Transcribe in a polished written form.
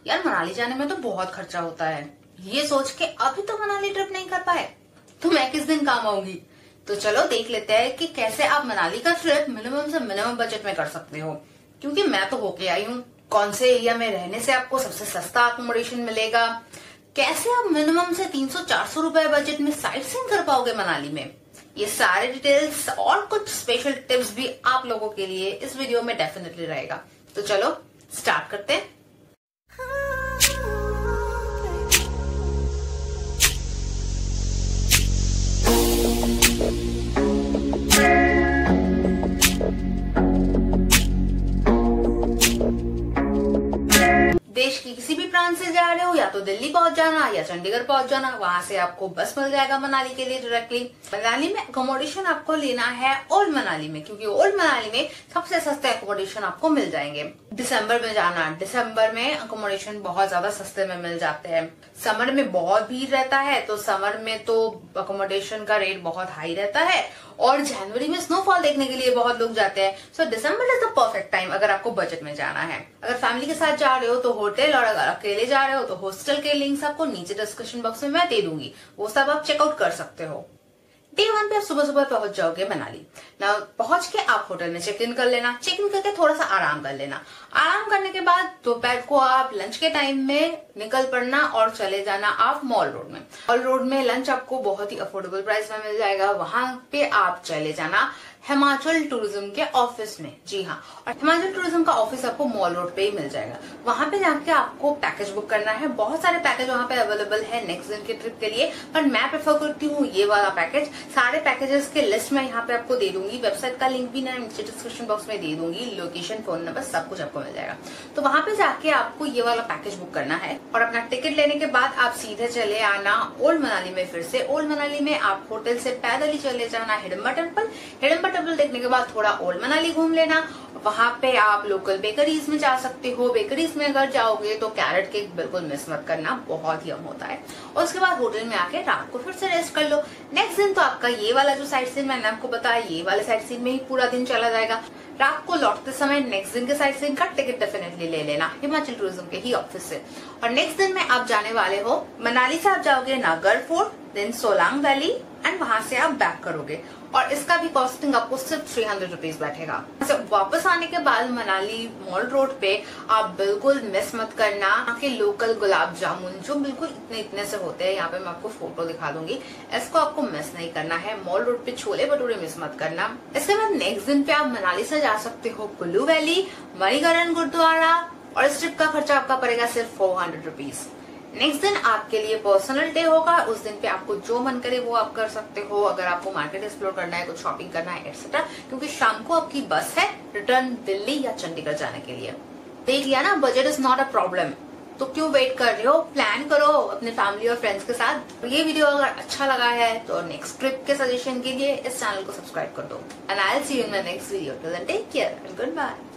यार मनाली जाने में तो बहुत खर्चा होता है, ये सोच के अभी तो मनाली ट्रिप नहीं कर पाए तो मैं किस दिन काम आऊंगी। तो चलो देख लेते हैं कि कैसे आप मनाली का ट्रिप मिनिमम से मिनिमम बजट में कर सकते हो। क्योंकि मैं तो होके आई हूँ, कौन से एरिया में रहने से आपको सबसे सस्ता अकोमोडेशन मिलेगा, कैसे आप मिनिमम से 300-400 रुपए बजट में साइट सीइंग कर पाओगे मनाली में, ये सारे डिटेल्स और कुछ स्पेशल टिप्स भी आप लोगों के लिए इस वीडियो में डेफिनेटली रहेगा। तो चलो स्टार्ट करते हैं। देश की किसी भी प्रांत से जा रहे हो, या तो दिल्ली पहुंच जाना या चंडीगढ़ पहुंच जाना, वहां से आपको बस मिल जाएगा मनाली के लिए डायरेक्टली। मनाली में अकोमोडेशन आपको लेना है ओल्ड मनाली में, क्योंकि ओल्ड मनाली में सबसे सस्ते अकोमोडेशन आपको मिल जाएंगे। दिसंबर में जाना, दिसंबर में अकोमोडेशन बहुत ज्यादा सस्ते में मिल जाते हैं। समर में बहुत भीड़ रहता है, तो समर में तो अकोमोडेशन का रेट बहुत हाई रहता है, और जनवरी में स्नोफॉल देखने के लिए बहुत लोग जाते हैं। So December is the perfect time अगर आपको बजट में जाना है। अगर फैमिली के साथ जा रहे हो तो होटल, और अगर अकेले जा रहे हो तो हॉस्टल के लिंक्स आपको नीचे डिस्क्रिप्शन बॉक्स में मैं दे दूंगी, वो सब आप चेकआउट कर सकते हो। डे 1 पे आप सुबह सुबह पहुंच जाओगे मनाली। ना पहुंच के आप होटल में चेक इन कर लेना, चेक इन करके थोड़ा सा आराम कर लेना। आराम करने के बाद दोपहर को आप लंच के टाइम में निकल पड़ना और चले जाना आप मॉल रोड में। मॉल रोड में लंच आपको बहुत ही अफोर्डेबल प्राइस में मिल जाएगा। वहां पे आप चले जाना हिमाचल टूरिज्म के ऑफिस में। जी हाँ, और हिमाचल टूरिज्म का ऑफिस आपको मॉल रोड पे ही मिल जाएगा। वहां पे जाके आपको पैकेज बुक करना है। बहुत सारे पैकेज वहां पे अवेलेबल है नेक्स्ट दिन के ट्रिप के लिए, पर मैं प्रेफर करती हूँ ये वाला पैकेज। सारे पैकेजेस के लिस्ट मैं यहाँ पे आपको दे दूंगी, वेबसाइट का लिंक भी मैं नीचे डिस्क्रिप्शन बॉक्स में दे दूंगी, लोकेशन, फोन नंबर, सब कुछ आपको मिल जाएगा। तो वहां पे जाके आपको ये वाला पैकेज बुक करना है, और अपना टिकट लेने के बाद आप सीधे चले आना ओल्ड मनाली में। फिर से ओल्ड मनाली में आप होटल से पैदल ही चले जाना हिडम्बा टेम्पल। हिडम्बा टेम्पल देखने के बाद थोड़ा ओल्ड मनाली घूम लेना। वहां पे आप लोकल बेकरीज में जा सकते हो। बेकरीज में अगर जाओगे तो कैरेट केक बिल्कुल मिस मत करना, बहुत यम होता है। और उसके बाद होटल में आके रात को फिर से रेस्ट कर लो। नेक्स्ट दिन तो आपका ये वाला जो साइट सीन मैंने आपको बताया, ये वाले साइट सीन में ही पूरा दिन चला जाएगा। रात को लौटते समय नेक्स्ट दिन के साइट सीन का टिकट डेफिनेटली ले लेना हिमाचल टूरिज्म के ही ऑफिस से। और नेक्स्ट दिन में आप जाने वाले हो मनाली से आप जाओगे Naggar fort, then Solang valley, and वहां से आप बैक करोगे, और इसका भी कॉस्टिंग आपको सिर्फ 300 रुपीज बैठेगा। वापस आने के बाद मनाली मॉल रोड पे आप बिल्कुल मिस मत करना यहाँ के लोकल गुलाब जामुन, जो बिल्कुल इतने इतने से होते हैं। यहाँ पे मैं आपको फोटो दिखा दूंगी, इसको आपको मिस नहीं करना है। मॉल रोड पे छोले भटूरे मिस मत करना। इसके बाद नेक्स्ट दिन पे आप मनाली से जा सकते हो कुल्लू वैली, मणिकरण गुरुद्वारा, और इस ट्रिप का खर्चा आपका पड़ेगा सिर्फ 400 रुपीज। नेक्स्ट दिन आपके लिए पर्सनल डे होगा। उस दिन पे आपको जो मन करे वो आप कर सकते हो। अगर आपको मार्केट एक्सप्लोर करना है, कुछ शॉपिंग करना है एक्सेट्रा, क्योंकि शाम को आपकी बस है रिटर्न दिल्ली या चंडीगढ़ जाने के लिए। देख लिया ना, budget is not a problem, तो क्यों वेट कर रहे हो, प्लान करो अपने फैमिली और फ्रेंड्स के साथ। ये वीडियो अगर अच्छा लगा है तो नेक्स्ट ट्रिप के सजेशन के लिए इस चैनल को सब्सक्राइब कर दो। And I will see you in my next video. Till then take care and good bye.